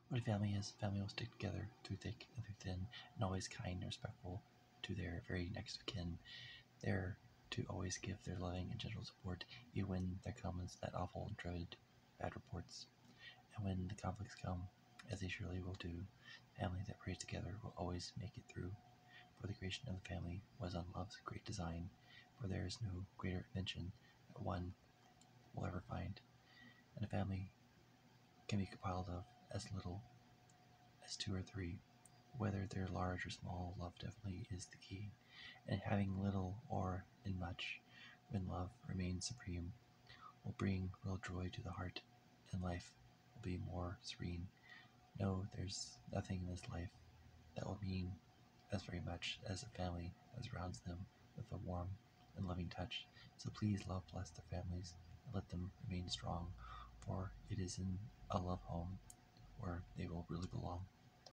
What a family is, family will stick together through thick and through thin, and always kind and respectful to their very next of kin. There to always give their loving and gentle support, even when there comes that awful and dreaded bad reports. And when the conflicts come, as they surely will do, the family that prays together will always make it through. For the creation of the family was on love's great design, for there is no greater invention that one will ever find. And a family can be compiled of as little as two or three. Whether they're large or small, love definitely is the key. And having little or in much, when love remains supreme, will bring real joy to the heart, and life will be more serene. No, there's nothing in this life that will mean as very much as a family that surrounds them with a warm and loving touch. So please love bless their families and let them remain strong, for it is in a love home where they will really belong.